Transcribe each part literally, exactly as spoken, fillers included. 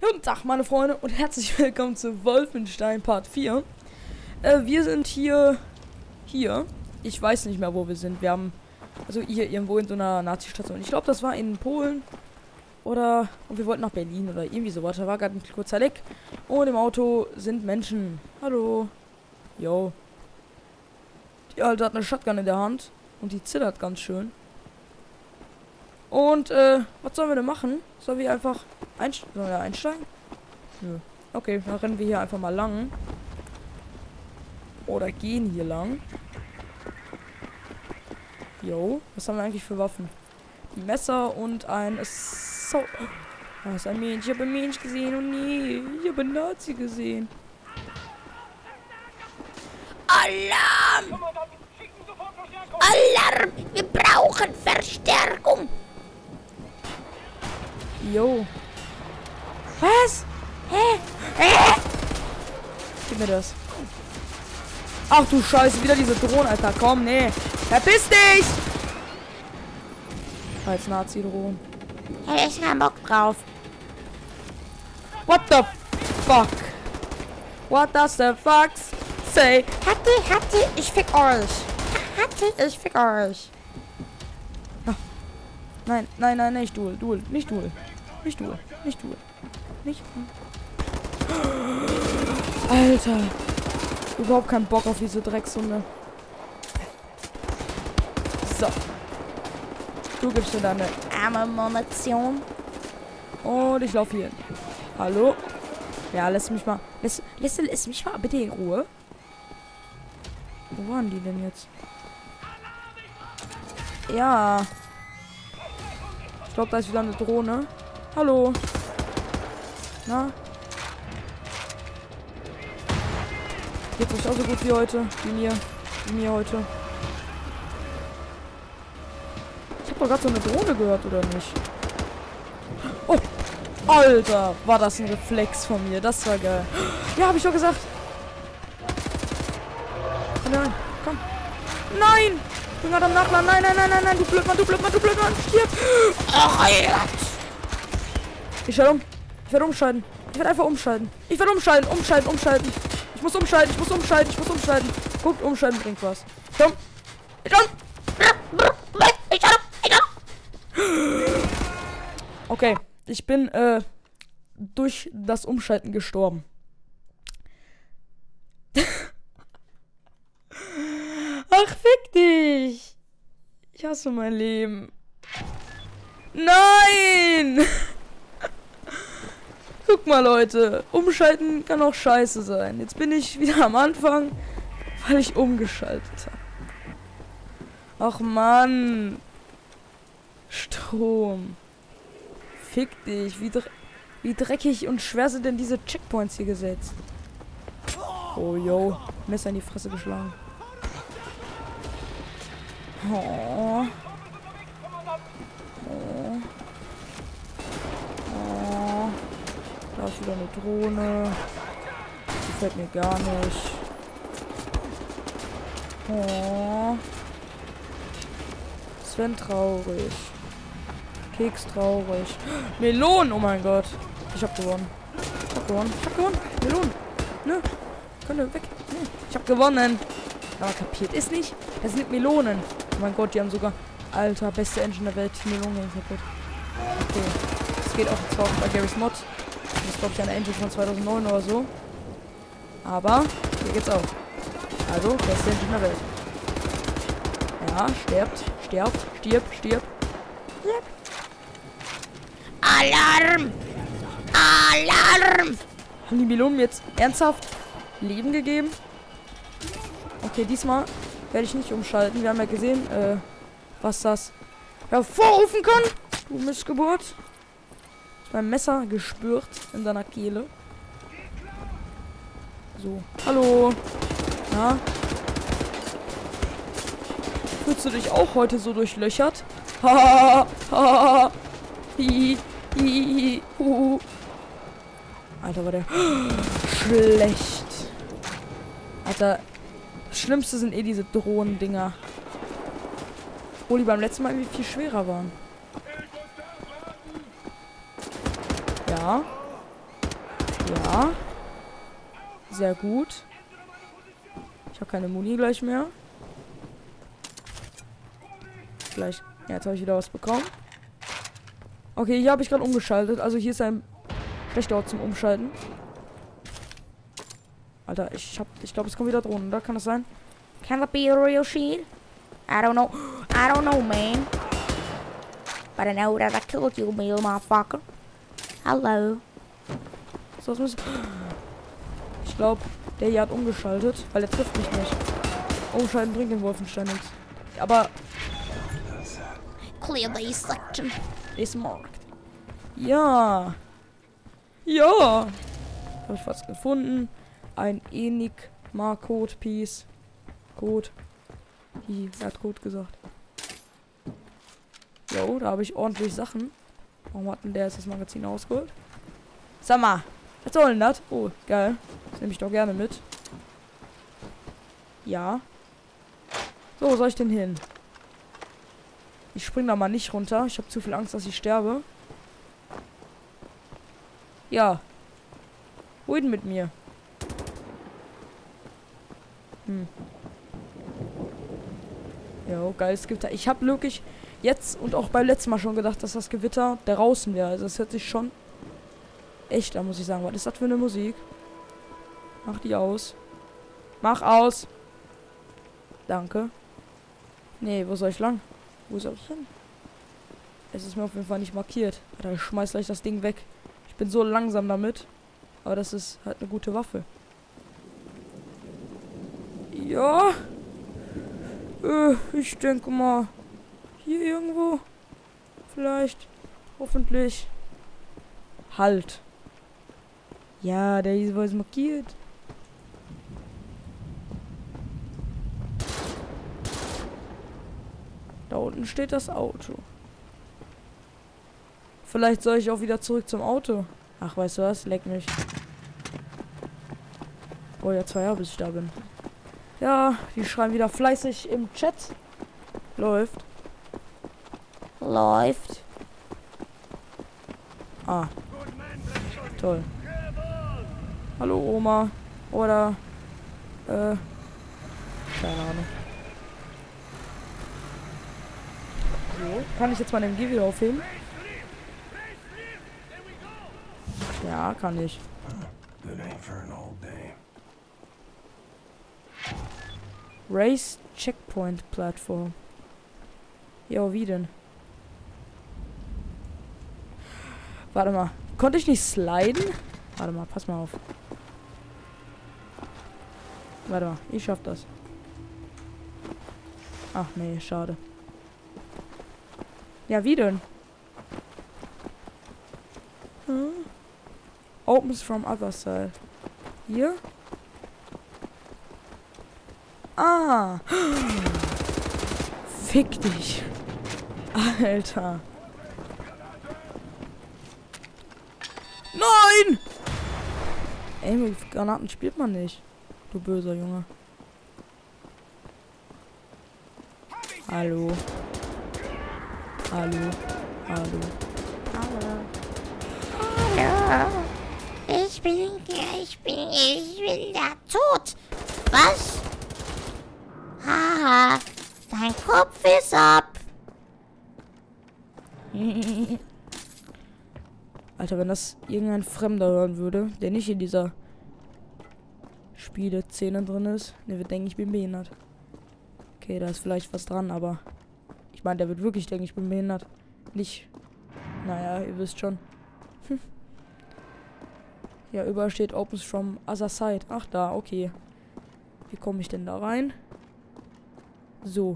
Guten Tag, meine Freunde, und herzlich willkommen zu Wolfenstein Part vier. Äh, wir sind hier... Hier. Ich weiß nicht mehr, wo wir sind. Wir haben... Also hier irgendwo in so einer Nazi-Station. Ich glaube, das war in Polen. Oder... Und wir wollten nach Berlin oder irgendwie sowas. Da war gerade ein kurzer Leck. Und im Auto sind Menschen. Hallo. Yo. Die Alte hat eine Shotgun in der Hand. Und die zittert ganz schön. Und, äh, was sollen wir denn machen? Sollen wir einfach einst sollen wir einsteigen? Nö. Okay, dann rennen wir hier einfach mal lang. Oder gehen hier lang. Jo, was haben wir eigentlich für Waffen? Ein Messer und ein... So. Das ist ein Mensch. Ich habe ein Mensch gesehen und nee, ich habe einen Nazi gesehen. Alarm! Alarm! Wir brauchen Verstärkung! Jo. Was? Hä? Hä? Gib mir das. Ach du Scheiße, wieder diese Drohnen, Alter. Komm, nee. Verpiss dich! Als Nazi-Drohnen. Hey, ich hab Bock drauf. What the fuck? What does the fuck say? Hatti, Hatti, ich fick euch. Hatti, ich fick euch. Ah. Nein, nein, nein, nicht Duel, Duel, nicht Duel. Nicht Duel, nicht Duel. Nicht. Alter. Überhaupt keinen Bock auf diese Dreckshunde. So. Du gibst mir deine Arme Munition. Und ich laufe hier hin. Hallo? Ja, lass mich mal. Lass, lass, lass mich mal bitte in Ruhe. Wo waren die denn jetzt? Ja. Ich glaube, da ist wieder eine Drohne. Hallo. Na? Geht's euch auch so gut wie heute? Wie mir. Wie mir heute. Ich habe doch gerade so eine Drohne gehört, oder nicht? Oh! Alter! War das ein Reflex von mir. Das war geil. Ja, habe ich doch gesagt. Komm rein. Komm. Nein! Ich bin gerade am Nachladen. Nein, nein, nein, nein, nein. Du Blödmann, du Blödmann, du Blödmann. Stirb! Oh, ja. Ich werde um. Ich werde umschalten. Ich werde einfach umschalten. Ich werde umschalten, umschalten, umschalten. Ich muss umschalten, ich muss umschalten, ich muss umschalten. Guckt, umschalten bringt was. Komm. Ich komm. Okay, ich bin äh, durch das Umschalten gestorben. Ach, fick dich. Ich hasse mein Leben. Nein! Guck mal, Leute. Umschalten kann auch scheiße sein. Jetzt bin ich wieder am Anfang, weil ich umgeschaltet habe. Ach, Mann. Strom. Fick dich. Wie, dre wie dreckig und schwer sind denn diese Checkpoints hier gesetzt? Oh, yo. Messer in die Fresse geschlagen. Oh. Oh. Oh. Da ist wieder eine Drohne. Die gefällt mir gar nicht. Oh. Sven traurig. Keks traurig. Melonen, oh mein Gott. Ich hab gewonnen. Ich hab gewonnen. Ich hab gewonnen. Melonen. Nö. Könnte weg. Nee. Ich hab gewonnen. Aber kapiert ist nicht. Das sind Melonen. Oh mein Gott, die haben sogar... Alter, beste Engine der Welt. Die Melonen gehen kaputt. Okay. Das geht auch zwar bei Garry's Mod. Das ist, glaube ich, eine Engine von zweitausendneun oder so. Aber hier geht's auch. Also, beste Engine der Welt. Ja, stirbt. Stirbt. Stirb. Stirb. Stirb. Alarm! Alarm! Haben die Melonen mir jetzt ernsthaft Leben gegeben? Okay, diesmal werde ich nicht umschalten. Wir haben ja gesehen, äh, was das hervorrufen kann. Du Missgeburt. Ist mein Messer gespürt in deiner Kehle. So. Hallo. Na? Fühlst du dich auch heute so durchlöchert? Ha, ha, hi, hi, hu. Alter, war der schlecht. Alter, das Schlimmste sind eh diese Drohnen-Dinger. Obwohl die beim letzten Mal irgendwie viel schwerer waren. Ja. Ja. Sehr gut. Ich habe keine Muni gleich mehr. Gleich. Ja, jetzt habe ich wieder was bekommen. Okay, hier habe ich gerade umgeschaltet. Also hier ist ein schlechter Ort zum Umschalten. Alter, ich hab, ich glaube, es kommen wieder Drohnen, oder? Kann das sein? Can that be a real shield? I don't know. I don't know, man. But I know that I killed you, little motherfucker. Hello. So, das muss ich glaube, der hier hat umgeschaltet, weil er trifft mich nicht. Umschalten bringt den Wolfenstein nichts. Aber Clear the section. ist marked. Ja. Ja. Habe ich fast gefunden. Ein Enigma-Code-Piece. Code. Hi, er hat Code gesagt. Jo, da habe ich ordentlich Sachen. Warum hat denn der jetzt das Magazin ausgeholt? Sag mal, was soll denn das? Oh, geil. Das nehme ich doch gerne mit. Ja. So, wo soll ich denn hin? Ich spring da mal nicht runter. Ich habe zu viel Angst, dass ich sterbe. Ja. Wohin mit mir? Hm. Jo, geiles Gewitter. Ich habe wirklich jetzt und auch beim letzten Mal schon gedacht, dass das Gewitter da draußen wäre. Also es hört sich schon echt an, muss ich sagen. Was ist das für eine Musik? Mach die aus. Mach aus. Danke. Nee, wo soll ich lang? Wo soll ich hin? Es ist mir auf jeden Fall nicht markiert. Alter, ich schmeiß gleich das Ding weg. Ich bin so langsam damit. Aber das ist halt eine gute Waffe. Ja. Äh, ich denke mal. Hier irgendwo. Vielleicht. Hoffentlich. Halt. Ja, der ist was markiert. Da unten steht das Auto. Vielleicht soll ich auch wieder zurück zum Auto. Ach, weißt du was? Leck mich. Oh ja, zwei Jahre bis ich da bin. Ja, die schreiben wieder fleißig im Chat. Läuft. Läuft. Ah. Toll. Hallo Oma. Oder äh. Keine Ahnung. So, kann ich jetzt mein M G wieder aufheben? Ja, kann ich. Race Checkpoint Plattform. Ja, wie denn? Warte mal. Konnte ich nicht sliden? Warte mal, pass mal auf. Warte mal, ich schaff das. Ach nee, schade. Ja, wie denn? Hm? Opens from other side. Hier? Ah! Fick dich. Alter. Nein! Ey, mit Granaten spielt man nicht. Du böser Junge. Hallo. Hallo. Hallo. Hallo. Hallo. Ich bin, ich bin, ich bin da tot. Was? Haha, dein Kopf ist ab. Alter, wenn das irgendein Fremder hören würde, der nicht in dieser Spiele-Szene drin ist, der wird denken, ich bin behindert. Okay, da ist vielleicht was dran, aber ich meine, der wird wirklich denken, ich bin behindert. Nicht. Naja, ihr wisst schon. Hm. Ja, überall steht Opens from other side. Ach, da, okay. Wie komme ich denn da rein? So.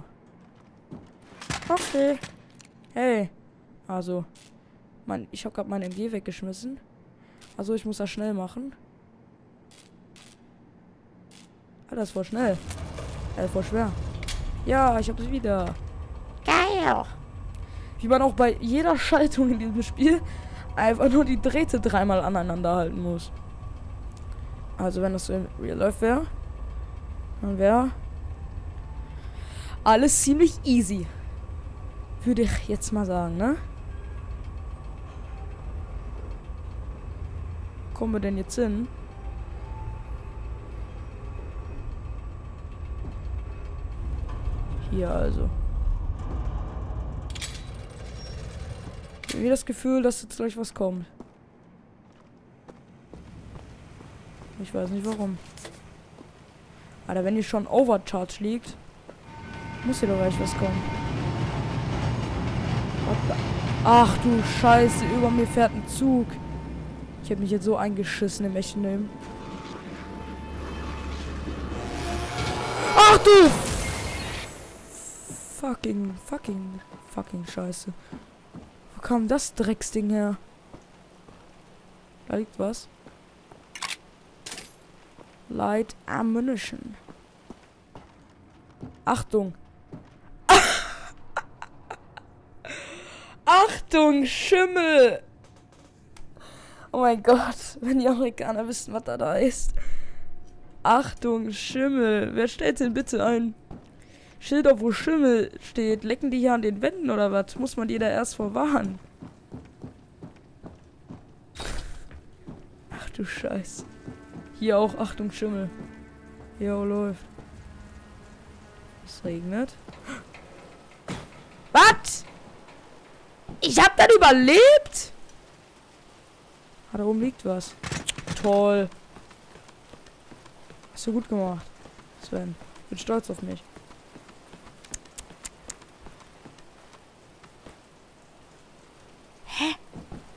Okay. Hey. Also. Mein, ich habe gerade mein M G weggeschmissen. Also ich muss das schnell machen. Ah, das ist voll schnell. Äh, voll schwer. Ja, ich habe es wieder. Geil. Wie man auch bei jeder Schaltung in diesem Spiel einfach nur die Drähte dreimal aneinander halten muss. Also wenn das so im Real Life wäre, dann wäre alles ziemlich easy. Würde ich jetzt mal sagen, ne? kommen wir denn jetzt hin? Hier also. Ich habe das Gefühl, dass jetzt gleich was kommt. Ich weiß nicht warum. Alter, wenn hier schon Overcharge liegt, muss hier doch gleich was kommen. Ach du Scheiße, über mir fährt ein Zug. Ich habe mich jetzt so eingeschissen im echten Leben. Ach du! Fucking, fucking, fucking Scheiße. Wo kam das Drecksding her? Da liegt was. Light Ammunition. Achtung! Achtung, Schimmel! Oh mein Gott, wenn die Amerikaner wissen, was da da ist. Achtung, Schimmel. Wer stellt denn bitte ein Schild auf, wo Schimmel steht? Lecken die hier an den Wänden oder was? Muss man die da erst vorwarnen? Ach du Scheiße. Hier auch Achtung, Schimmel. Jo, läuft. Es regnet. Was? Ich hab das überlebt? Ah, da oben liegt was. Toll. Hast du gut gemacht, Sven. Ich bin stolz auf mich. Hä?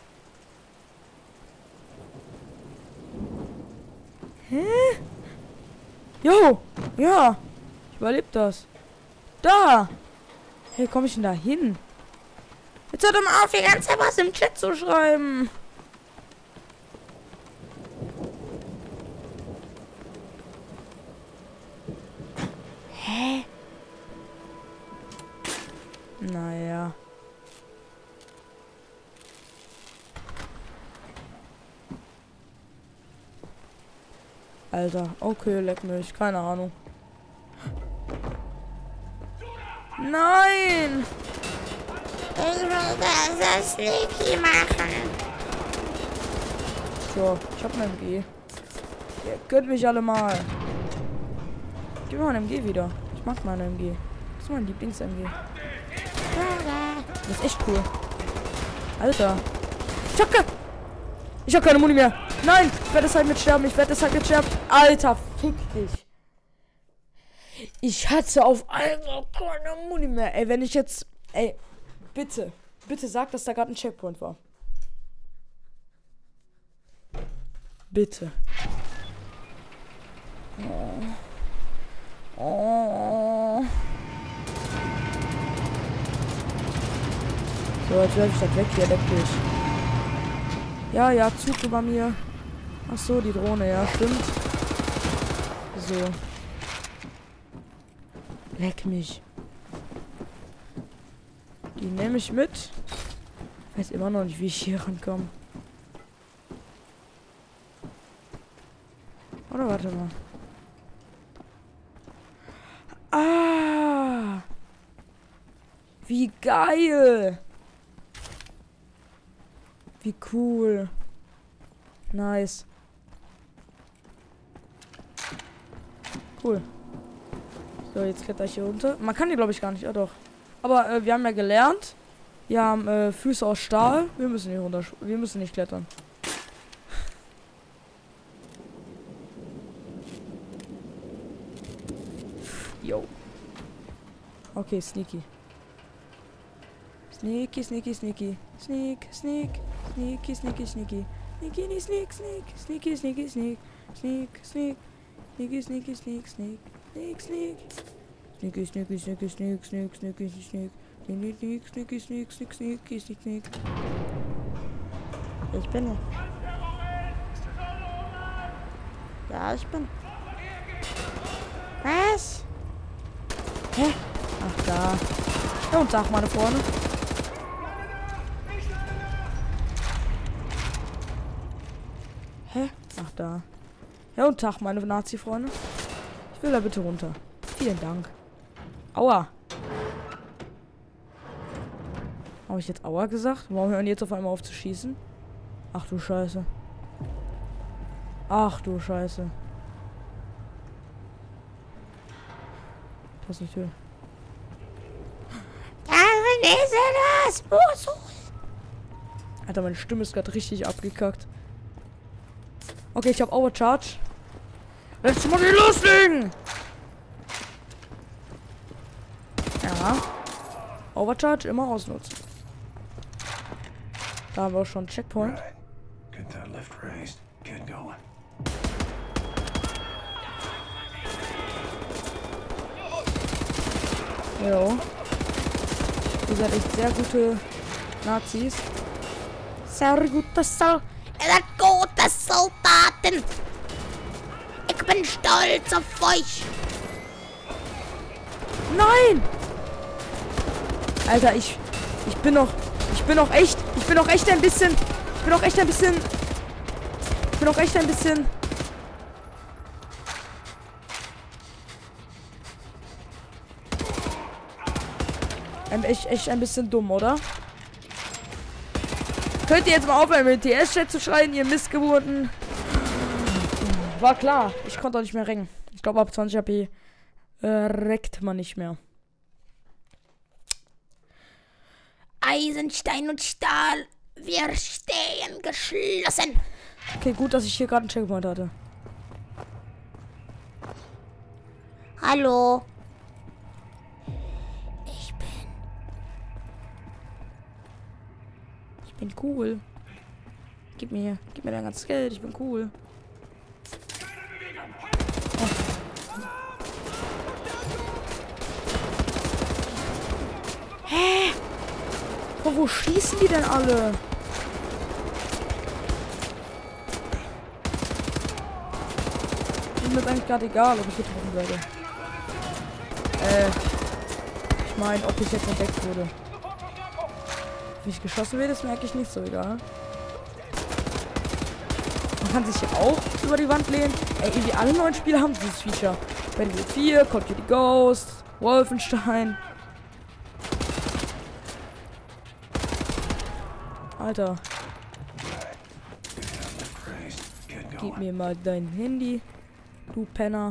Hä? Jo! Ja! Ich überlebt das. Da! Hey, komm ich denn da hin? Jetzt hört doch mal auf, die ganze Zeit was im Chat zu schreiben. Hä? Naja. Alter, okay, leck mich. Keine Ahnung. Nein! Ich will das so sneaky machen. So, ich hab ein M G. Ihr könnt mich alle mal. Gib mir mein M G wieder. Ich mag mein M G. Das ist mein Lieblings-M G. Das ist echt cool. Alter. Schocke! Ich hab keine Muni mehr. Nein! Ich werde deshalb mit sterben. Ich werde deshalb mit sterben. Alter, fick dich. Ich hatte auf einmal keine Muni mehr. Ey, wenn ich jetzt... Ey, bitte. Bitte sag, dass da gerade ein Checkpoint war. Bitte. Oh. Oh. So, jetzt werfe ich das weg hier, leck dich. Ja, ja, Zug über mir. Ach so, die Drohne, ja, stimmt. So. Leck mich. Die nehme ich mit. Ich weiß immer noch nicht, wie ich hier rankomme. Oder warte mal. Ah! Wie geil! Wie cool. Nice. Cool. So, jetzt kletter ich hier runter. Man kann die, glaube ich, gar nicht. Ja, doch. Aber äh, wir haben ja gelernt. Wir haben äh, Füße aus Stahl. Wir müssen hier runter. Wir müssen nicht klettern. Yo. Okay, sneaky. Sneaky, sneaky, sneaky. Sneak, sneak. Sneaky, sneaky, sneaky. Sneaky, sneak, sneak. Sneaky, sneaky, sneak. Sneak, sneak. Sneaky, sneaky, sneak, sneak. Sneak, sneak. Sneaky, sneaky, sneaky, sneak, sneak, sneaky, sneak. Sneak, sneaky, sneak, sneak, sneaky, sneak, sneak. Ich bin. Ja, ich bin. Was? Hä? Ach, da. Ja, und sag mal da vorne. Hä? Ach, da. Ja, und Tag, meine Nazi-Freunde. Ich will da bitte runter. Vielen Dank. Aua. Habe ich jetzt Aua gesagt? Warum hören die jetzt auf einmal auf zu schießen? Ach du Scheiße. Ach du Scheiße. Das ist nicht Tür. Darin ist er das! Boso! Alter, meine Stimme ist gerade richtig abgekackt. Okay, ich habe Overcharge. Let's mal loslegen! Ja. Overcharge immer ausnutzen. Da haben wir auch schon einen Checkpoint. Get that lift raised. Get going. Jo. Ihr seid echt sehr gute Nazis. Sehr gute Sol... Ihr seid gute Soldaten! Ich bin stolz auf euch! Nein! Alter, ich... Ich bin noch... Ich bin noch echt... Ich bin noch echt ein bisschen... Ich bin noch echt ein bisschen... Ich bin noch echt ein bisschen... Ein, echt, echt ein bisschen dumm, oder? Könnt ihr jetzt mal aufhören, mit T S-Chat zu schreien, ihr Missgeburten? War klar. Ich konnte auch nicht mehr ringen. Ich glaube, ab zwanzig H P äh, reckt man nicht mehr. Eisenstein und Stahl, wir stehen geschlossen. Okay, gut, dass ich hier gerade einen Checkpoint hatte. Hallo. Ich bin... Ich bin cool. Gib mir, gib mir dein ganzes Geld, ich bin cool. Oh. Hä? Von wo schießen die denn alle? Ist mir eigentlich gerade egal, ob ich getroffen werde. Äh, ich meine, ob ich jetzt entdeckt wurde. Wie ich geschossen werde, ist mir eigentlich nicht so egal. Man kann sich hier auch über die Wand lehnen. Ey, irgendwie alle neuen Spiele haben dieses Feature. Battlefield vier, Call of Duty Ghost, Wolfenstein. Alter. Gib mir mal dein Handy, du Penner.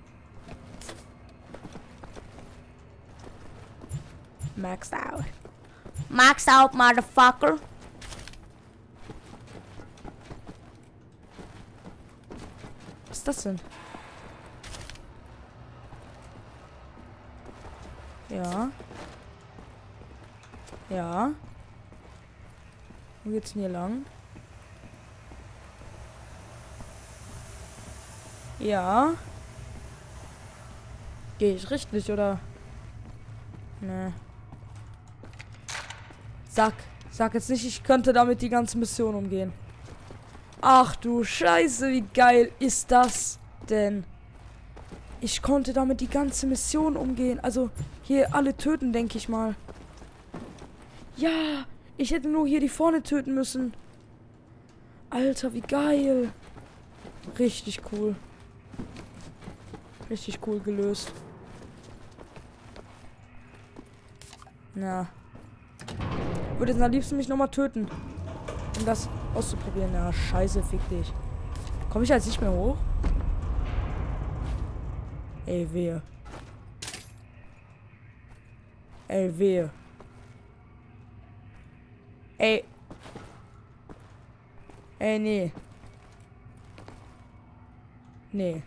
Maxed out. Maxed out, motherfucker. Was ist das denn? Ja. Ja. Wo geht's denn hier lang? Ja. Gehe ich richtig, oder? Ne. Sag. Sag jetzt nicht, ich könnte damit die ganze Mission umgehen. Ach du Scheiße, wie geil ist das denn? Ich konnte damit die ganze Mission umgehen. Also, hier alle töten, denke ich mal. Ja, ich hätte nur hier die vorne töten müssen. Alter, wie geil. Richtig cool. Richtig cool gelöst. Na. Würde jetzt am liebsten mich nochmal töten. Um das auszuprobieren. Na, scheiße, fick dich. Komme ich jetzt nicht mehr hoch? Ey, wehe. Ey, wehe. Ey. Ey, nee. Nee.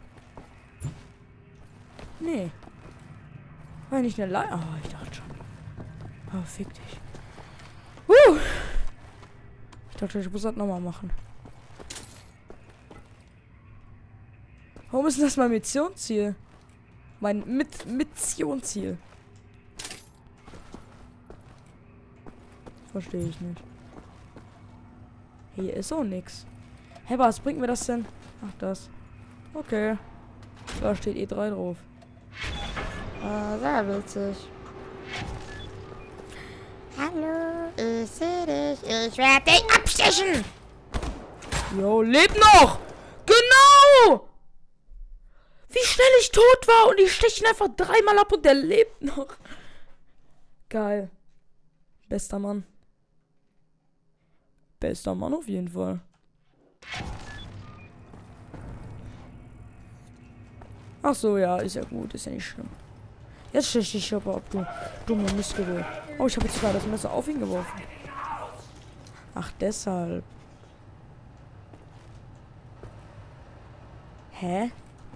Nee. War nicht eine Leiche. Oh, ich dachte schon. Oh, fick dich. Uh. Ich dachte, ich muss das nochmal machen. Warum ist denn das mein Missionsziel? Mein Mit Missionsziel. Verstehe ich nicht. Hier ist auch nix. Hä, was bringt mir das denn? Ach, das. Okay. Da steht E drei drauf. Ah, sehr witzig. Hallo, ich sehe dich. Ich werde dich abstechen. Jo, lebt noch! Genau! Wie schnell ich tot war und ich steche ihn einfach dreimal ab und der lebt noch. Geil. Bester Mann. Bester Mann auf jeden Fall. Ach so, ja, ist ja gut, ist ja nicht schlimm. Jetzt schieß ich aber ab, du dumme Missgeburt. Oh, ich habe jetzt gerade das Messer auf ihn geworfen. Ach, deshalb. Hä?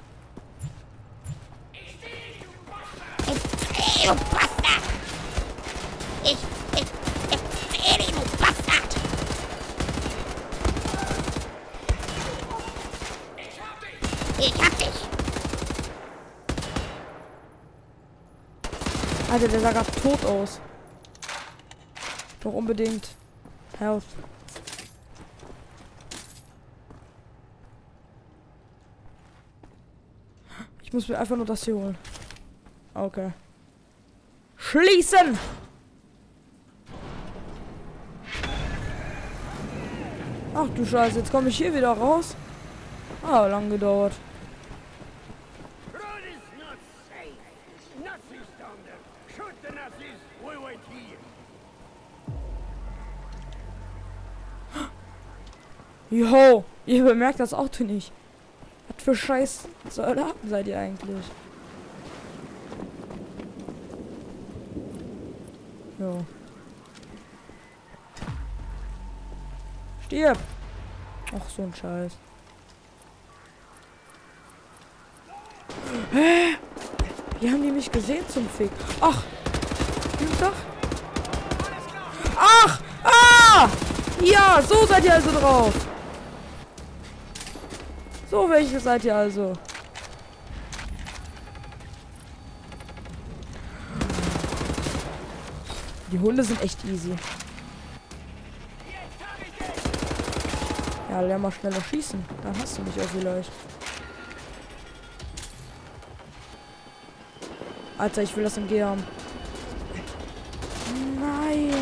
Ey, du Bastard! Ich, ich, ich seh dich, du Bastard! Ich hab dich! Alter, der sah gerade tot aus. Doch unbedingt. Health. Ich muss mir einfach nur das hier holen. Okay. Schließen! Ach du Scheiße, jetzt komme ich hier wieder raus. Ah, lang gedauert. Jo, ihr bemerkt das Auto nicht. Was für Scheiß Soldaten seid ihr eigentlich? Jo. Stirb! Ach, so ein Scheiß. Hä? Wie haben die mich gesehen zum Fick? Ach! Guten Tag. Ach! Ah! Ja, so seid ihr also drauf. So welche seid ihr also? Die Hunde sind echt easy. Ja, lern mal schneller schießen. Dann hast du mich auch vielleicht. Alter, ich will das M G haben. Nein.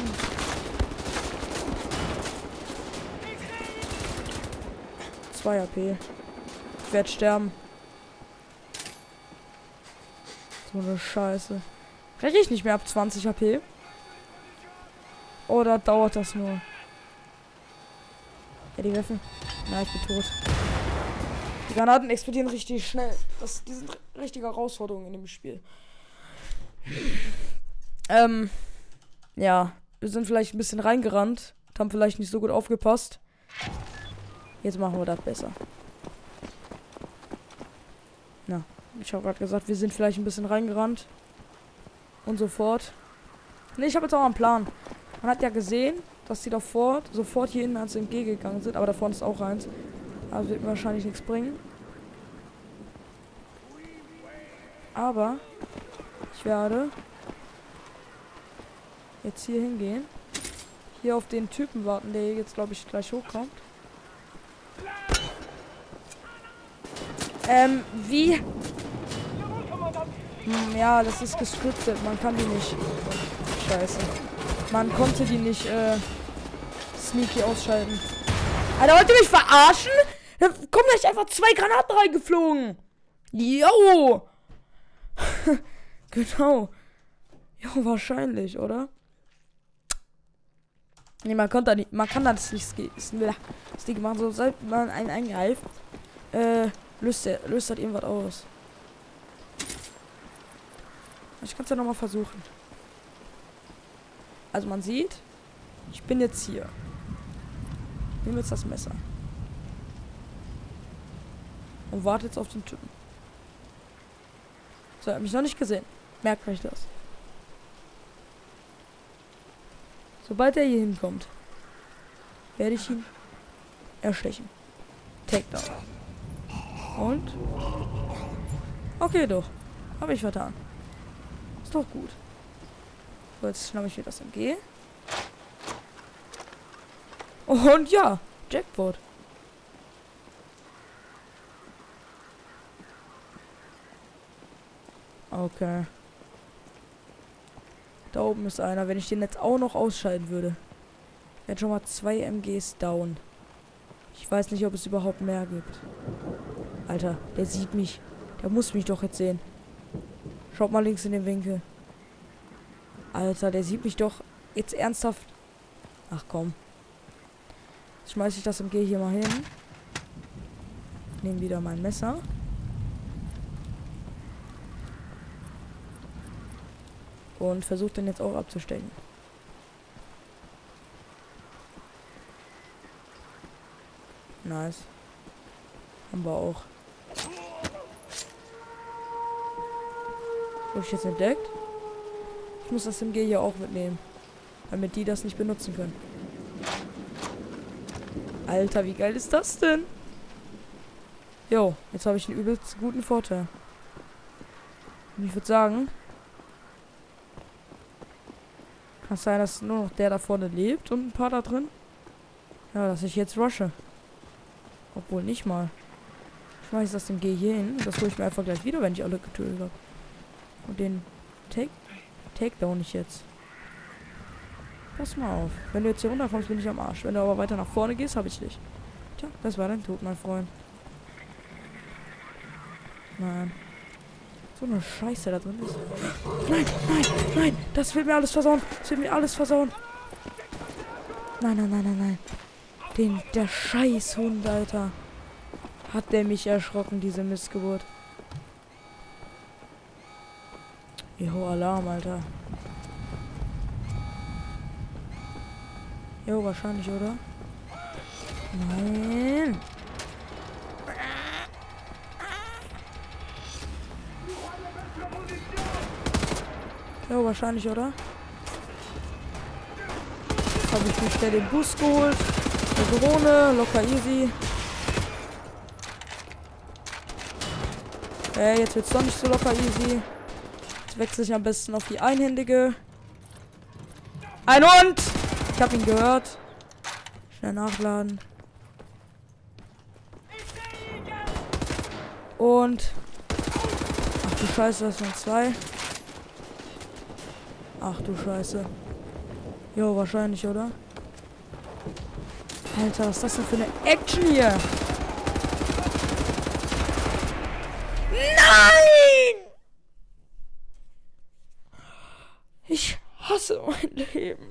zwei H P. Ich werde sterben. So eine Scheiße. Kriege ich nicht mehr ab zwanzig H P? Oder dauert das nur? Ja, die Waffen. Na, ich bin tot. Die Granaten explodieren richtig schnell. Das, die sind richtige Herausforderungen in dem Spiel. Ähm, ja, wir sind vielleicht ein bisschen reingerannt, haben vielleicht nicht so gut aufgepasst. Jetzt machen wir das besser. Na, ich habe gerade gesagt, wir sind vielleicht ein bisschen reingerannt. Und sofort. Ne, ich habe jetzt auch einen Plan. Man hat ja gesehen, dass die davor sofort hier hinten ans M G gegangen sind, aber da vorne ist auch eins. Aber wird mir wahrscheinlich nichts bringen. Aber ich werde jetzt hier hingehen. Hier auf den Typen warten, der jetzt, glaube ich, gleich hochkommt. Ähm, wie? Hm, ja, das ist gescriptet. Man kann die nicht. Scheiße. Man konnte die nicht, äh, sneaky ausschalten. Alter, wollt ihr mich verarschen? Da kommen gleich einfach zwei Granaten reingeflogen. Jo! Genau. Jo, wahrscheinlich, oder? Nee, man konnte nicht, man kann das nicht sticky machen. So, sobald man einen eingreift, äh, löst, der, löst halt irgendwas aus. Ich kann es ja nochmal versuchen. Also man sieht, ich bin jetzt hier. Nehmen jetzt das Messer. Und warte jetzt auf den Typen. So, er hat mich noch nicht gesehen. Merkt euch das. Sobald er hier hinkommt, werde ich ihn erstechen. Takedown. Und? Okay, doch. Habe ich vertan. Ist doch gut. So, jetzt schnappe ich mir das M G. Und ja, Jackpot. Okay. Da oben ist einer. Wenn ich den jetzt auch noch ausschalten würde, wären schon mal zwei M Gs down. Ich weiß nicht, ob es überhaupt mehr gibt. Alter, der sieht mich. Der muss mich doch jetzt sehen. Schaut mal links in den Winkel. Alter, der sieht mich doch jetzt ernsthaft. Ach komm. Jetzt schmeiße ich das M G hier mal hin. Nehme wieder mein Messer. Und versucht den jetzt auch abzustecken. Nice. Haben wir auch. Wurde ich jetzt entdeckt? Ich muss das M G hier auch mitnehmen. Damit die das nicht benutzen können. Alter, wie geil ist das denn? Jo, jetzt habe ich einen übelst guten Vorteil. Und ich würde sagen... Kann es sein, dass nur noch der da vorne lebt und ein paar da drin? Ja, dass ich jetzt rushe. Obwohl nicht mal. Schmeiß das M G hier hin. Das hole ich mir einfach gleich wieder, wenn ich alle getötet habe. Und den Take... Takedown ich jetzt. Pass mal auf. Wenn du jetzt hier runterkommst, bin ich am Arsch. Wenn du aber weiter nach vorne gehst, habe ich dich. Tja, das war dein Tod, mein Freund. Nein. So eine Scheiße da drin ist. Nein, nein, nein. Das will mir alles versauen. Das will mir alles versauen. Nein, nein, nein, nein, nein. Den, der Scheißhund, Alter. Hat der mich erschrocken, diese Missgeburt. Jo, Alarm, Alter. Jo, wahrscheinlich, oder? Nein. Jo, wahrscheinlich, oder? Jetzt habe ich mir schnell den Bus geholt. Eine Drohne, locker easy. Äh, jetzt wird's doch nicht so locker easy. Jetzt wechsle ich am besten auf die einhändige. Ein Hund! Ich habe ihn gehört. Schnell nachladen. Und... Ach du Scheiße, das sind zwei. Ach du Scheiße. Jo, wahrscheinlich, oder? Alter, was ist das denn für eine Action hier? Nein! Ich hasse mein Leben.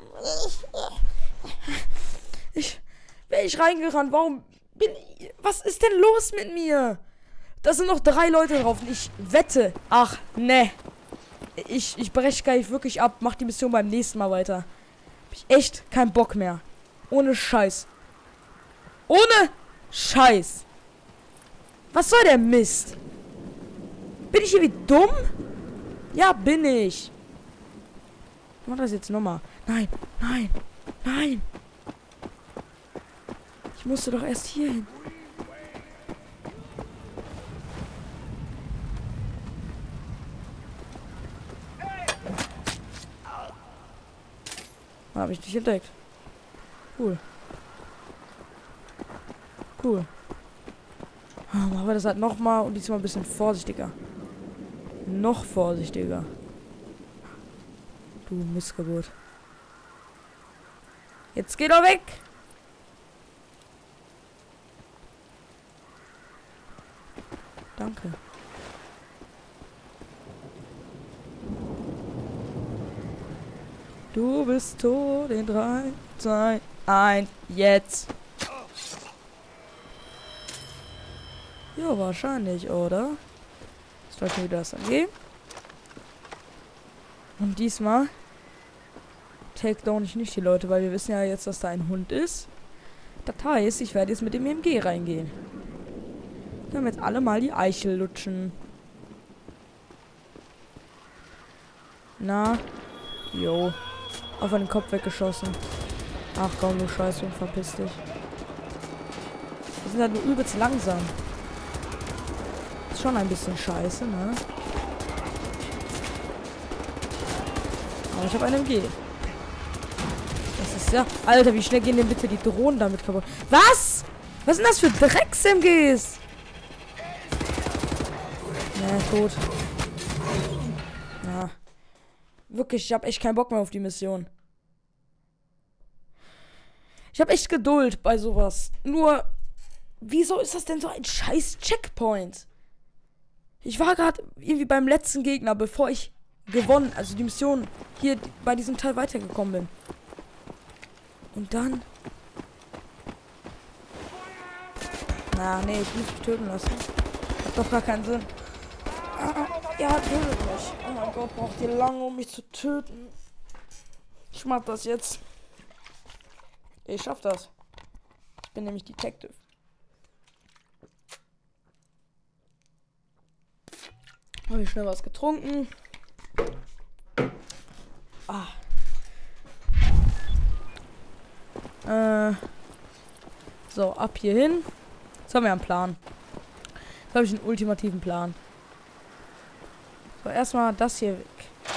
Ich... Wäre ich reingerannt? Warum bin ich... Was ist denn los mit mir? Da sind noch drei Leute drauf und ich wette... Ach, ne. Ich, ich breche gleich wirklich ab. Mach die Mission beim nächsten Mal weiter. Hab ich echt keinen Bock mehr. Ohne Scheiß. Ohne Scheiß. Was soll der Mist? Bin ich hier wie dumm? Ja, bin ich. Ich mach das jetzt nochmal. Nein, nein, nein. Ich musste doch erst hier hin. Habe ich dich entdeckt. Cool. Cool. Machen wir das halt nochmal und diesmal ein bisschen vorsichtiger. Noch vorsichtiger. Du Missgeburt. Jetzt geh doch weg! Danke. Du bist tot in drei, zwei, eins, jetzt. Ja, wahrscheinlich, oder? Jetzt läuft mir wieder das M G. Und diesmal takedown ich nicht die Leute, weil wir wissen ja jetzt, dass da ein Hund ist. Das heißt, ich werde jetzt mit dem M G reingehen. Können wir jetzt alle mal die Eichel lutschen. Na? Jo. Auf den Kopf weggeschossen. Ach komm, du Scheiße, und verpiss dich. Wir sind halt nur übelst langsam. Ist schon ein bisschen scheiße, ne? Aber ich habe einen M G. Das ist ja... Alter, wie schnell gehen denn bitte die Drohnen damit kaputt? Was? Was sind das für Drecks-M Gs? Ja, tot. Ja. Wirklich, ich habe echt keinen Bock mehr auf die Mission. Ich habe echt Geduld bei sowas. Nur, wieso ist das denn so ein scheiß Checkpoint? Ich war gerade irgendwie beim letzten Gegner, bevor ich gewonnen, also die Mission hier bei diesem Teil weitergekommen bin. Und dann... Na, nee, ich muss mich töten lassen. Hat doch gar keinen Sinn. Ja, tötet mich. Oh mein Gott, braucht ihr lange, um mich zu töten. Ich mach das jetzt. Ich schaff das. Ich bin nämlich Detective. Habe ich schnell was getrunken. Ah. Äh. So, ab hier hin. Jetzt haben wir einen Plan. Jetzt habe ich einen ultimativen Plan. So, erstmal das hier weg.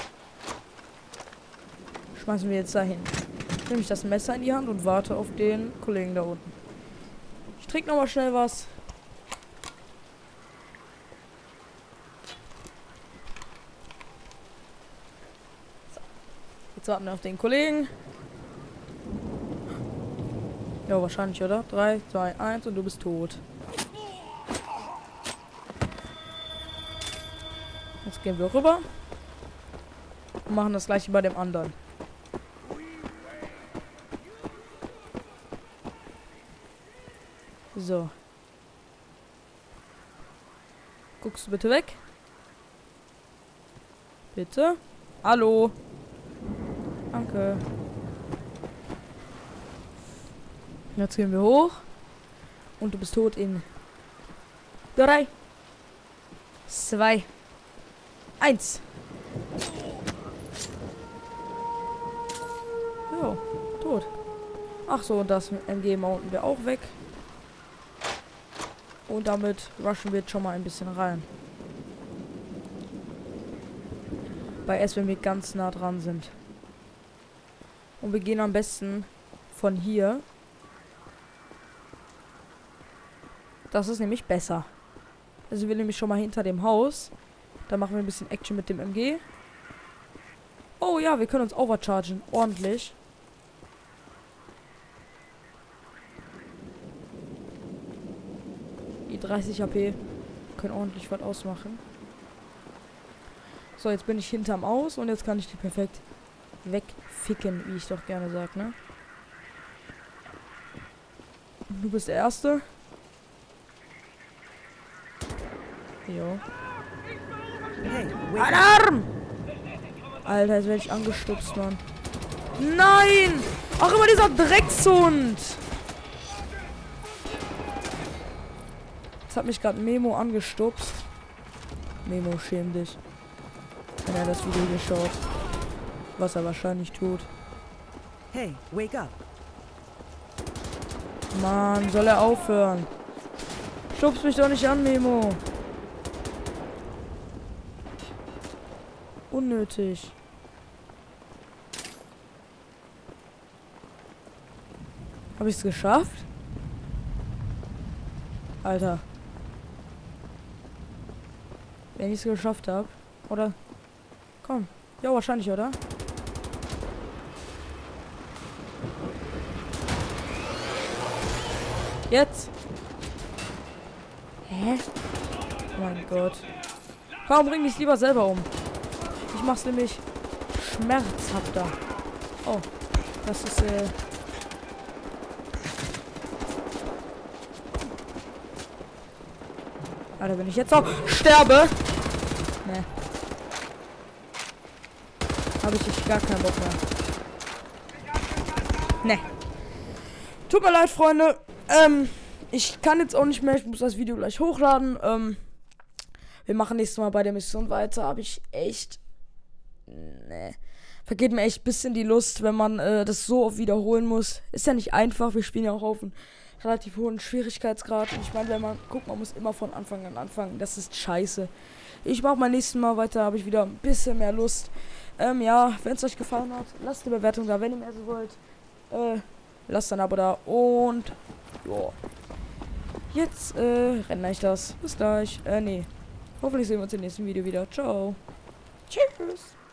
Schmeißen wir jetzt dahin. Nehme ich das Messer in die Hand und warte auf den Kollegen da unten. Ich trinke nochmal schnell was. So. Jetzt warten wir auf den Kollegen. Ja, wahrscheinlich, oder? drei, zwei, eins und du bist tot. Jetzt gehen wir rüber. Und machen das gleiche bei dem anderen. So. Guckst du bitte weg? Bitte? Hallo? Danke. Jetzt gehen wir hoch. Und du bist tot in drei, zwei, eins. Jo, tot. Ach so, und das M G mounten wir auch weg. Und damit rushen wir jetzt schon mal ein bisschen rein. Weil erst wenn wir ganz nah dran sind. Und wir gehen am besten von hier. Das ist nämlich besser. Also wir nämlich schon mal hinter dem Haus. Da machen wir ein bisschen Action mit dem M G. Oh ja, wir können uns overchargen. Ordentlich. Die dreißig H P können ordentlich was ausmachen. So, jetzt bin ich hinterm Aus und jetzt kann ich die perfekt wegficken, wie ich doch gerne sage, ne? Du bist der Erste. Jo. Hey, Alarm! Alter, jetzt werde ich angestupst, Mann. Nein! Auch immer dieser Dreckshund! Jetzt hat mich gerade Memo angestupst. Memo, schäm dich. Wenn er das Video hier schaut. Was er wahrscheinlich tut. Hey, wake up. Mann, soll er aufhören? Schubst mich doch nicht an, Memo. Unnötig. Habe ich es geschafft? Alter. Wenn ich es geschafft habe. Oder? Komm. Ja, wahrscheinlich, oder? Jetzt. Hä? Oh mein Gott. Komm, bring dich lieber selber um. Ich mach's nämlich schmerzhafter. Oh. Das ist, äh... Alter, wenn ich jetzt auch sterbe... Ne. Habe ich echt gar keinen Bock mehr. Ne. Tut mir leid, Freunde. Ähm, ich kann jetzt auch nicht mehr. Ich muss das Video gleich hochladen. Ähm, wir machen nächstes Mal bei der Mission weiter. Habe ich echt... Ne. Vergeht mir echt ein bisschen die Lust, wenn man äh, das so oft wiederholen muss. Ist ja nicht einfach. Wir spielen ja auch auf einen relativ hohen Schwierigkeitsgrad. Und ich meine, wenn man guckt, man muss immer von Anfang an anfangen. Das ist scheiße. Ich mache beim nächsten Mal weiter. Habe ich wieder ein bisschen mehr Lust. Ähm, ja, wenn es euch gefallen hat, lasst eine Bewertung da. Wenn ihr mehr so wollt, äh, lasst ein Abo da. Und, ja. Jetzt, äh, renne ich das. Bis gleich. Äh, nee. Hoffentlich sehen wir uns im nächsten Video wieder. Ciao. Tschüss.